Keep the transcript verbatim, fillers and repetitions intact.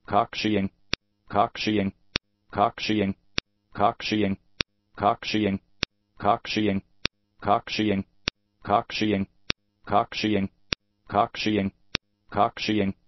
cocksheeing, cocksheeing, cocksheeing, cocksheeing, cocksheeing, cocksheeing, cocksheeing, cocksheeing, cocksheeing, cocksheeing, cocksheeing,